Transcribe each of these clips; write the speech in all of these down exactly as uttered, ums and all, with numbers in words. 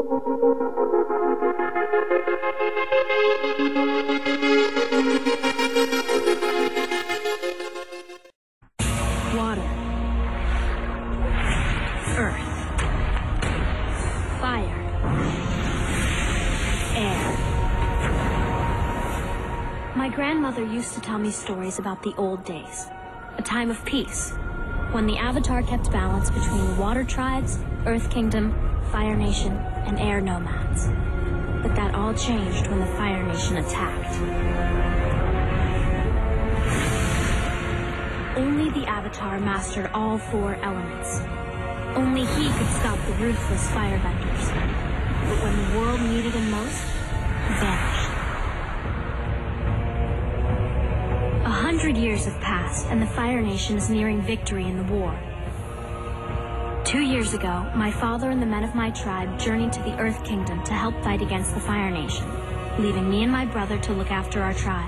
Water. Earth. Fire. Air. My grandmother used to tell me stories about the old days, a time of peace, when the Avatar kept balance between water tribes, Earth Kingdom, Fire Nation, and Air Nomads. But that all changed when the Fire Nation attacked. Only the Avatar mastered all four elements. Only he could stop the ruthless firebenders. But when the world needed him most, he vanished. A hundred years have passed, and the Fire Nation is nearing victory in the war. Two years ago, my father and the men of my tribe journeyed to the Earth Kingdom to help fight against the Fire Nation, leaving me and my brother to look after our tribe.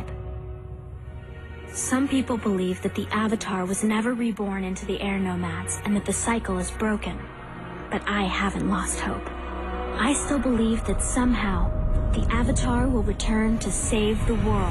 Some people believe that the Avatar was never reborn into the Air Nomads and that the cycle is broken. But I haven't lost hope. I still believe that somehow, the Avatar will return to save the world.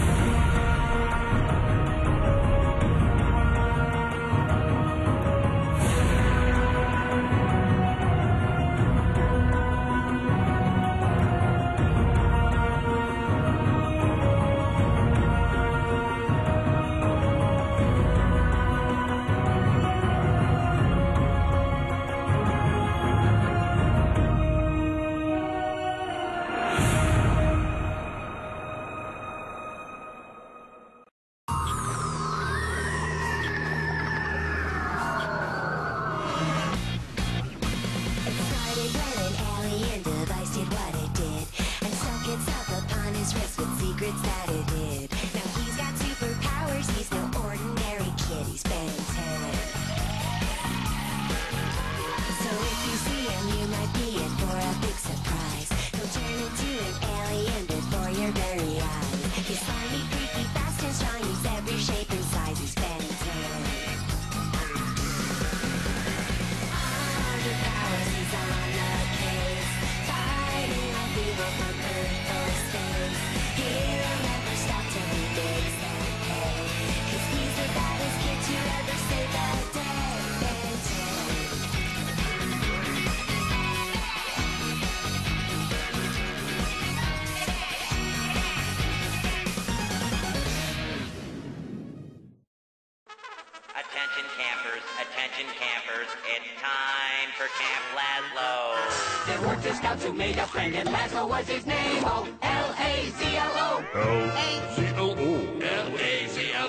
Attention campers, attention campers, it's time for Camp Lazlo. There were two scouts who made a friend, and Lazlo was his name. Oh, L A Z L O. L A Z L O. L A Z L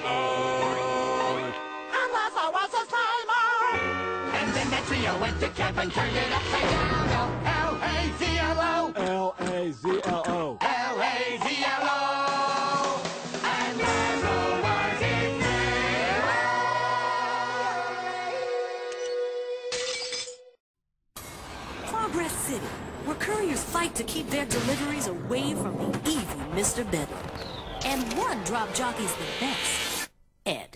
O. And Lazlo was his timer. And then that trio went to camp and turned it upside down. Oh, L A Z L O. L A Z L O. L A Z L O. And Lazlo was his name. Progress City, where couriers fight to keep their deliveries away from the evil Mister Bedlam. And one drop jockey's the best, Ed.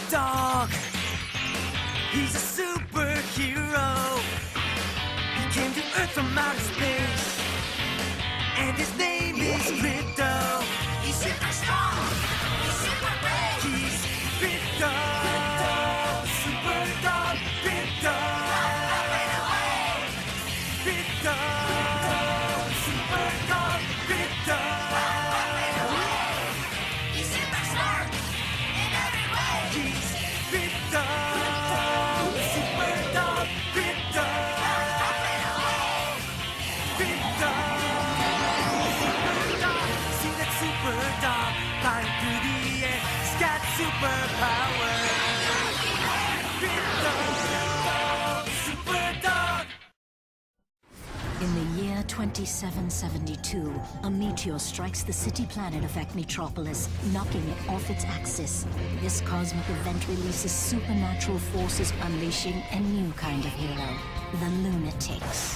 Dog. He's a superhero. He came to Earth from outer space, and his name is Crypto. He's super strong. He's super brave. He's Crypto. Crypto. Super dog. Crypto. Run away. Crypto. Crypto. Super dog. Crypto. Run away. He's super smart in every way. He's Crypto. Super dog. Crypto. Run away. Crypto. Super dog. See that super dog flying through the air. He's got superpowers. Crypto. Super dog. In the year twenty-seven seventy-two, a meteor strikes the city planet of Acmetropolis, knocking it off its axis. This cosmic event releases supernatural forces, unleashing a new kind of hero, the Lunatics.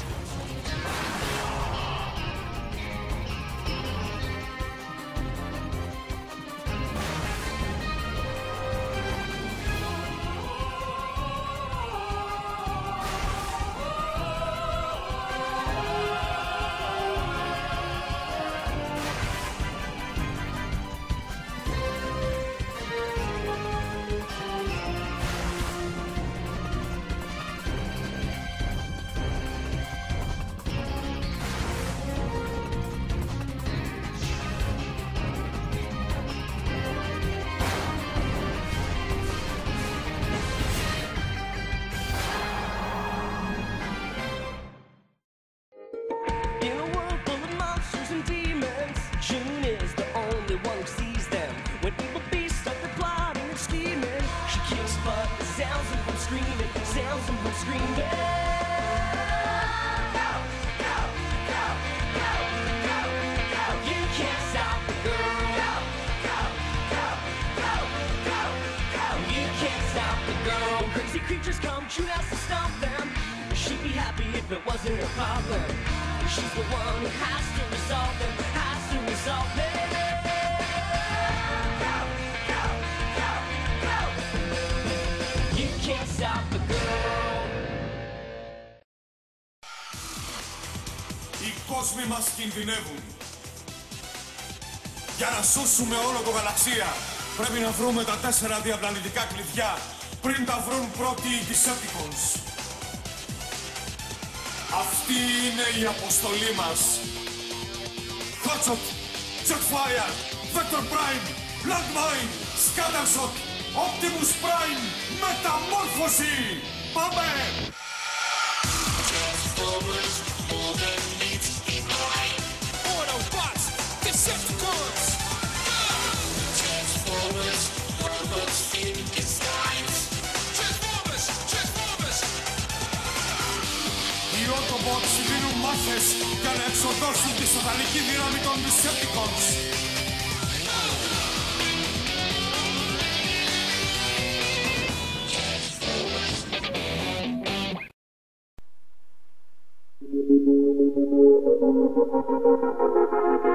In a world full of monsters and demons, June is the only one who sees them. When evil beasts start their plotting and scheming, she kills but sounds them from screaming, sounds them from screaming. Go, go, go, go, go, go. You can't stop the girl. Go, go, go, go, go, go. You can't stop the girl. When crazy creatures come, June has to stop them. She'd be happy if it wasn't her problem. She's the one who has to resolve them, has to resolve them. Go, go, go, go. You can't stop the girl. Οι κόσμοι μας κινδυνεύουν. Για να σώσουμε όλο το γαλαξία, πρέπει να βρούμε τα τέσσερα διαπλανητικά κλειδιά πριν τα βρουν πρώτοι οι Decepticons. Αυτή είναι η αποστολή μας. Hotshot, Jetfire, Vector Prime, Landmine, Scattershot, Optimus Prime, μεταμόρφωση! Πάμε! Autobots, Decepticons! Transformers, robots in disguise. Transformers, Transformers! Οι Autobots δίνουν μάχες για να εξοδώσουν τη σατανική δύναμη των Decepticons. Thank you.